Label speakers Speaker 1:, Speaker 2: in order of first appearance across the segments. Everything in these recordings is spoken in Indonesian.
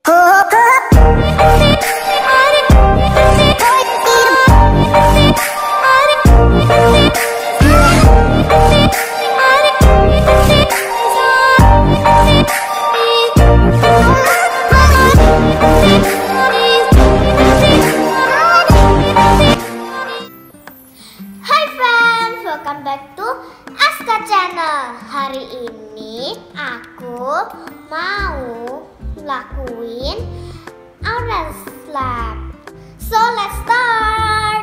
Speaker 1: Welcome back to Aska Channel. Hari ini aku mau lakuin Orange Lab. So let's start.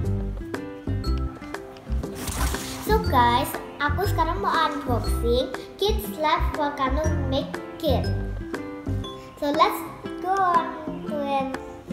Speaker 1: So guys, aku sekarang mau unboxing Kids Lab Volcano Make Kit. So let's go on to it.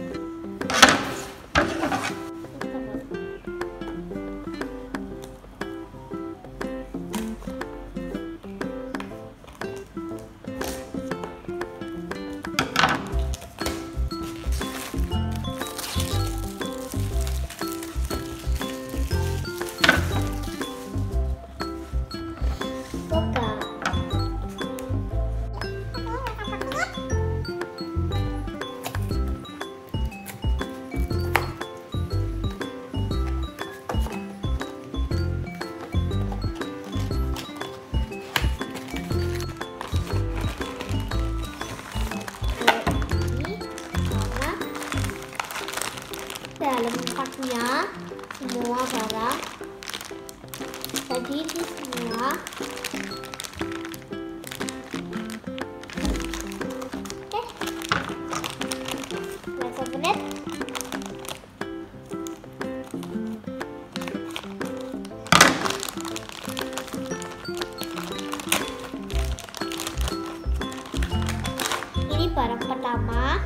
Speaker 1: Dalam paknya semua barang tadi itu semua. Let's open it. Ini barang pertama.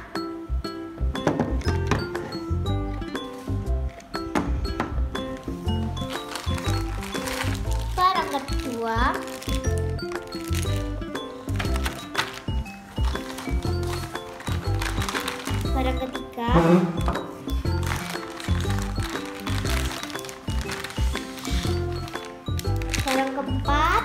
Speaker 1: Kedua, barang ketiga, barang keempat,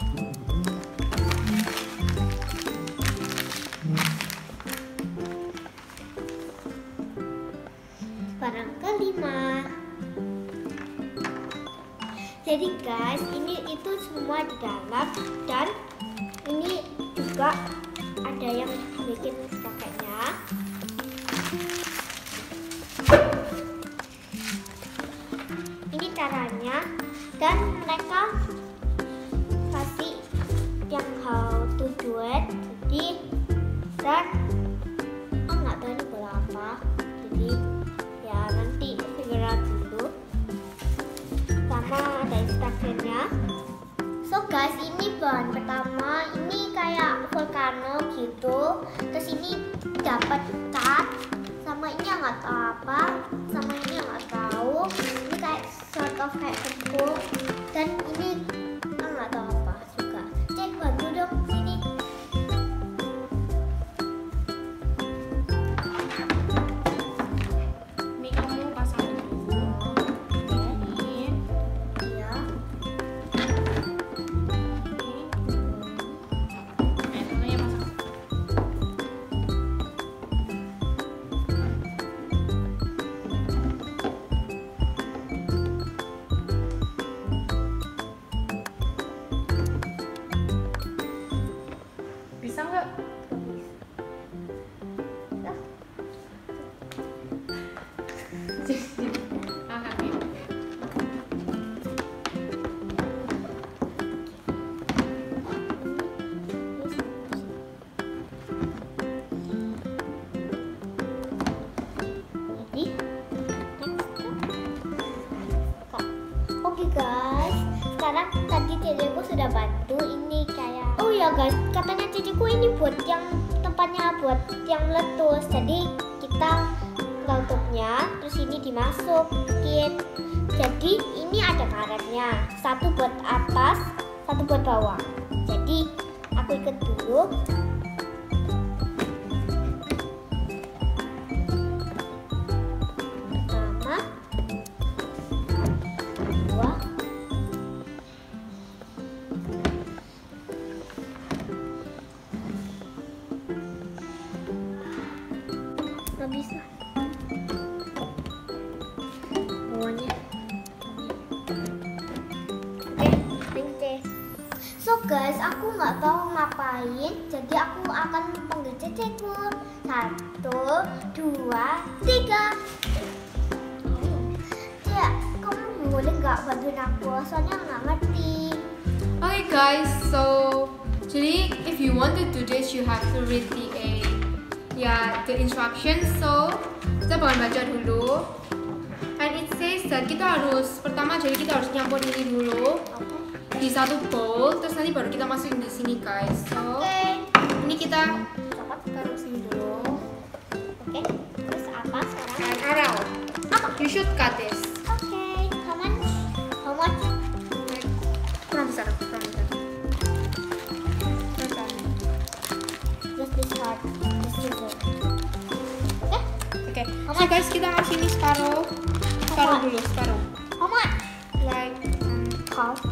Speaker 1: barang kelima. Jadi guys, ini itu semua di dalam, dan ini juga ada yang bikin pakainya. Ini caranya, dan mereka kasih yang how to do it. Jadi dan nggak tahu ini berapa. Jadi ya nanti figure out dulu. Sama ada instruksinya. So guys, ini bahan pertama, ini kayak volcano gitu. Terus ini dapat cat, sama ini nggak tahu apa, sama ini nggak tahu. Ini kayak sort of kayak tepung, dan ini nggak tahu apa juga. Cek bantu dong sini.
Speaker 2: Bisa nggak?
Speaker 1: Oke guys, sekarang tadi ciciku sudah bantu. Ini kayak, oh ya guys, katanya ciciku ini buat yang tempatnya buat yang meletus. Jadi kita tutupnya, terus ini dimasukin. Jadi ini ada karetnya, satu buat atas, satu buat bawah. Jadi aku ikat dulu. bisa. Bawahnya. Oke, thanks deh. So guys, aku nggak tahu ngapain, jadi aku akan panggil ceceku. 1, 2, 3. Cek, kamu boleh nggak bantuin aku? Soalnya nggak ngerti.
Speaker 2: Okay guys, so jadi if you want to do this, you have to read the instructions. So kita bakal baca dulu. And it says that kita harus pertama jadi kita harus nyampur ini dulu di satu bowl, terus nanti baru kita masukin di sini guys. So ini kita taruh sini dulu.
Speaker 1: Oke, terus apa sekarang?
Speaker 2: And Aral, you should cut this.
Speaker 1: Oke, how much? How much?
Speaker 2: Kurang besar, kurang besar.
Speaker 1: Just this part. This is it.
Speaker 2: Oke, so guys kita kasih ini separuh dulu, separuh.
Speaker 1: How much?
Speaker 2: Like
Speaker 1: Half.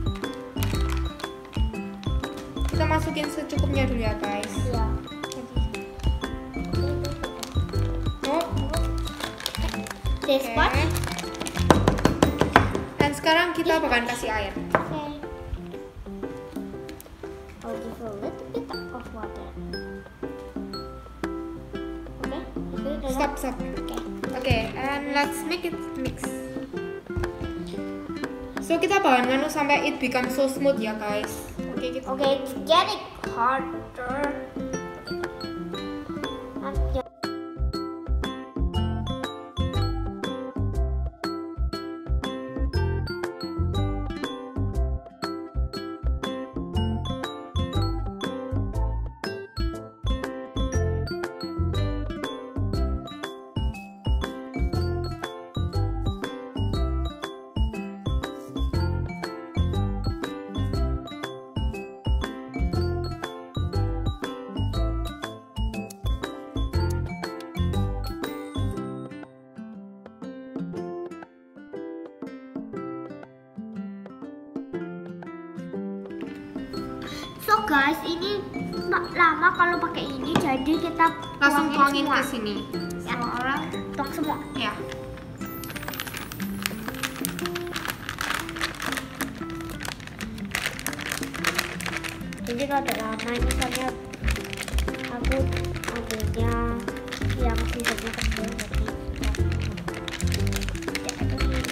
Speaker 2: kita masukin secukupnya dulu ya guys.
Speaker 1: Iya.
Speaker 2: Oh,
Speaker 1: This
Speaker 2: oke.
Speaker 1: part.
Speaker 2: Dan sekarang kita bakalan kasih air.
Speaker 1: Okay. I'll give a little bit of water. Okay.
Speaker 2: Stop.
Speaker 1: Okay.
Speaker 2: Oke, and let's make it mix. So kita bakalan nganu sampai it become so smooth ya guys. Oke, gitu.
Speaker 1: Okay, it's getting harder. So guys, ini lama kalau pakai ini, jadi kita
Speaker 2: Langsung tuangin
Speaker 1: semua.
Speaker 2: ke sini.
Speaker 1: Ya, orang tuang semua.
Speaker 2: Ya.
Speaker 1: Jadi kalau ada lama ini soalnya aku ambilnya yang sisanya kecil jadi ya itu nih.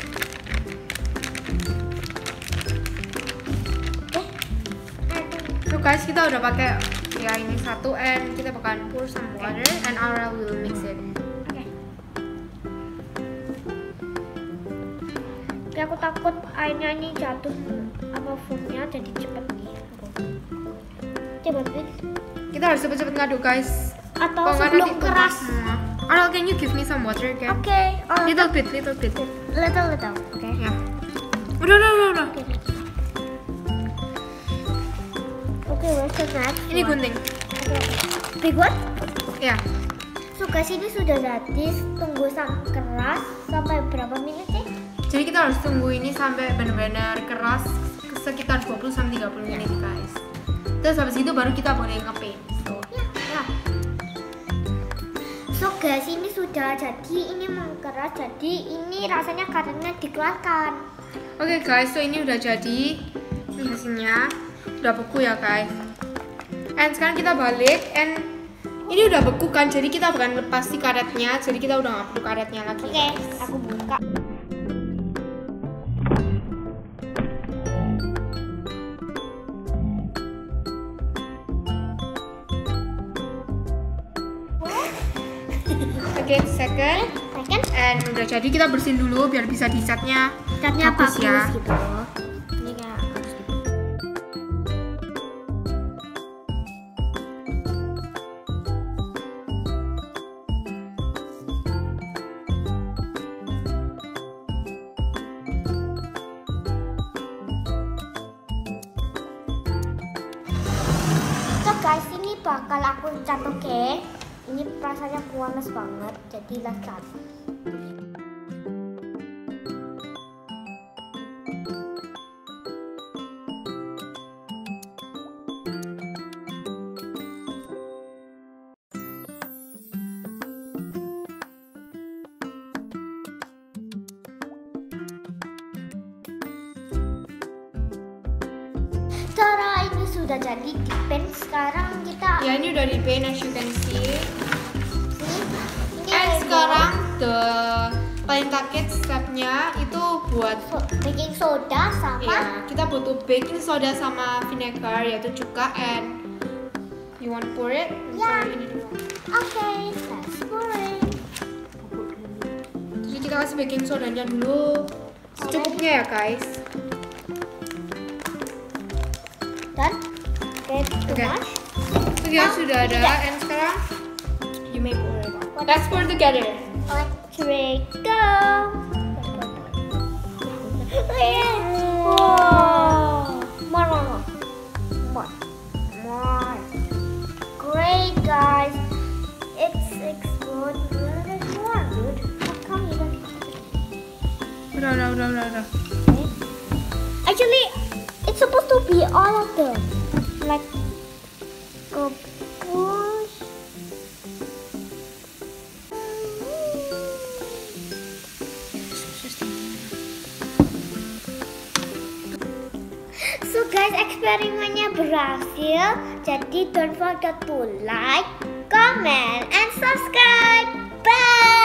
Speaker 2: So guys kita udah pakai ya ini satu, and kita bakalan pour some water and Aura will mix it.
Speaker 1: Oke. Tapi aku takut airnya ini jatuh sama foamnya jadi cepet nih. Coba please.
Speaker 2: Kita harus cepet-cepet ngaduk guys.
Speaker 1: Atau
Speaker 2: Kalau nggak
Speaker 1: sebelum
Speaker 2: nanti tumpah
Speaker 1: keras.
Speaker 2: semua. Aura, can you give me some water again?
Speaker 1: Oke.
Speaker 2: Little bit.
Speaker 1: Little. Oke.
Speaker 2: Ya. Udah.
Speaker 1: Oke, where's the next
Speaker 2: Ini
Speaker 1: one?
Speaker 2: gunting.
Speaker 1: Big one?
Speaker 2: Ya.
Speaker 1: So guys, ini sudah jadi, tunggu sampai keras sampai berapa menit sih?
Speaker 2: Jadi kita harus tunggu ini sampai benar-benar keras sekitar 20-30 menit guys. Terus habis itu baru kita boleh ngepaint.
Speaker 1: Ya. So guys, ini sudah jadi, ini mengkeras, jadi ini rasanya karetnya dikeluarkan.
Speaker 2: Oke guys, so ini udah jadi. Ini hasilnya udah beku ya guys. And sekarang kita balik, and ini udah beku kan, jadi kita bakalan lepas si karetnya. Jadi kita udah nggak perlu karetnya lagi.
Speaker 1: Oke, aku buka.
Speaker 2: Oke, second. And udah jadi, kita bersihin dulu biar bisa di-catnya
Speaker 1: Catnya
Speaker 2: bagus
Speaker 1: bagus
Speaker 2: ya.
Speaker 1: gitu. Ini kayak harus gitu. So guys, ini bakal aku cat, oke? Ini rasanya panas banget, jadi let's cat. udah jadi di pen. Sekarang kita
Speaker 2: Ya ini udah di paint as you can see.
Speaker 1: ini
Speaker 2: And
Speaker 1: Lego.
Speaker 2: sekarang the paling target stepnya itu buat
Speaker 1: baking soda sama
Speaker 2: ya, kita butuh baking soda sama vinegar yaitu cuka, and you want pour it?
Speaker 1: Ya.
Speaker 2: Pour ini dulu.
Speaker 1: Oke, let's pour it.
Speaker 2: Jadi kita kasih baking sodanya dulu secukupnya ya guys.
Speaker 1: Dan too
Speaker 2: Oke.
Speaker 1: much.
Speaker 2: Itu dia sudah ada,
Speaker 1: tidak.
Speaker 2: and sekarang you may pour it. Let's pour together.
Speaker 1: 1, 2, go. Wow. More. Great, guys. It's exploding. There's more, dude. How come you don't?
Speaker 2: Udah.
Speaker 1: Actually, it's supposed to be all of them. Like, go push. So guys, eksperimennya berhasil. Jadi don't forget to like, comment, and subscribe. Bye.